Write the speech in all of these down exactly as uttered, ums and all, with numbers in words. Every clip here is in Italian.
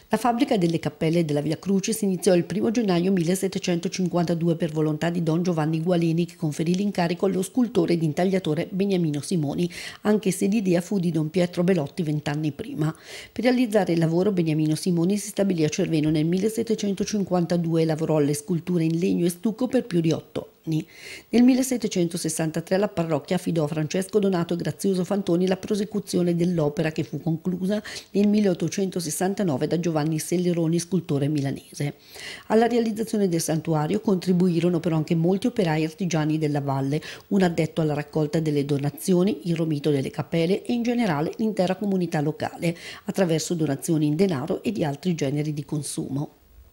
La fabbrica delle cappelle della Via Crucis iniziò il primo gennaio millesettecentocinquantadue per volontà di Don Giovanni Gualeni, che conferì l'incarico allo scultore ed intagliatore Beniamino Simoni, anche se l'idea fu di Don Pietro Belotti vent'anni prima. Per realizzare il lavoro Beniamino Simoni si stabilì a Cerveno nel millesettecentocinquantadue e lavorò alle sculture in legno e stucco per più di otto anni. Nel millesettecentosessantatré la parrocchia affidò a Francesco Donato Grazioso Fantoni la prosecuzione dell'opera, che fu conclusa nel milleottocentosessantanove da Giovanni Selleroni, scultore milanese. Alla realizzazione del santuario contribuirono però anche molti operai artigiani della valle, un addetto alla raccolta delle donazioni, il romito delle cappelle e in generale l'intera comunità locale, attraverso donazioni in denaro e di altri generi di consumo.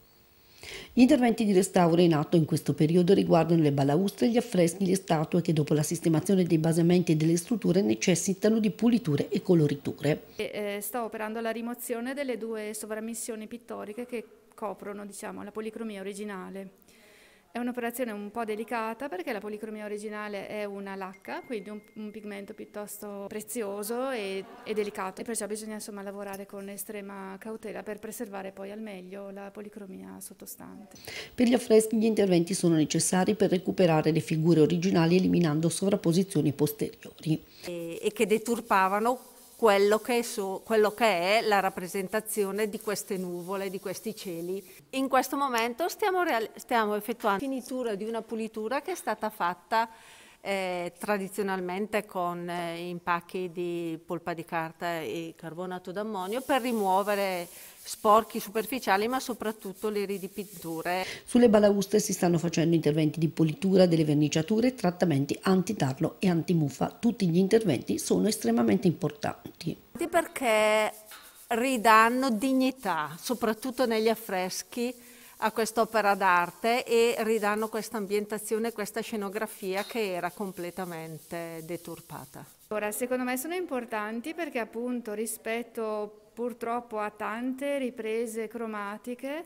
Gli interventi di restauro in atto in questo periodo riguardano le balaustre, gli affreschi e le statue che dopo la sistemazione dei basamenti e delle strutture necessitano di puliture e coloriture. E, eh, sta operando la rimozione delle due sovrammissioni pittoriche che coprono, diciamo, la policromia originale. È un'operazione un po' delicata perché la policromia originale è una lacca, quindi un, un pigmento piuttosto prezioso e, e delicato, e perciò bisogna insomma lavorare con estrema cautela per preservare poi al meglio la policromia sottostante. Per gli affreschi gli interventi sono necessari per recuperare le figure originali eliminando sovrapposizioni posteriori. E, e che deturpavano Quello che, è so, quello che è la rappresentazione di queste nuvole, di questi cieli. In questo momento stiamo, stiamo effettuando la finitura di una pulitura che è stata fatta eh, tradizionalmente con eh, impacchi di polpa di carta e carbonato d'ammonio per rimuovere sporchi superficiali, ma soprattutto le ridipinture. Sulle balaustre si stanno facendo interventi di pulitura delle verniciature e trattamenti antitarlo e antimuffa. Tutti gli interventi sono estremamente importanti. Perché ridanno dignità, soprattutto negli affreschi, a quest'opera d'arte e ridanno questa ambientazione, questa scenografia che era completamente deturpata. Ora, secondo me sono importanti perché appunto rispetto purtroppo a tante riprese cromatiche,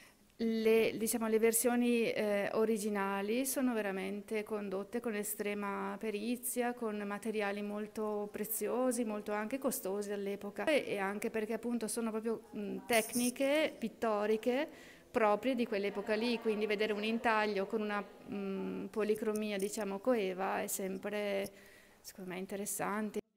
le, diciamo, le versioni eh, originali sono veramente condotte con estrema perizia, con materiali molto preziosi, molto anche costosi all'epoca, e, e anche perché appunto sono proprio mh, tecniche pittoriche proprie di quell'epoca lì, quindi vedere un intaglio con una mh, policromia diciamo coeva è sempre secondo me interessante.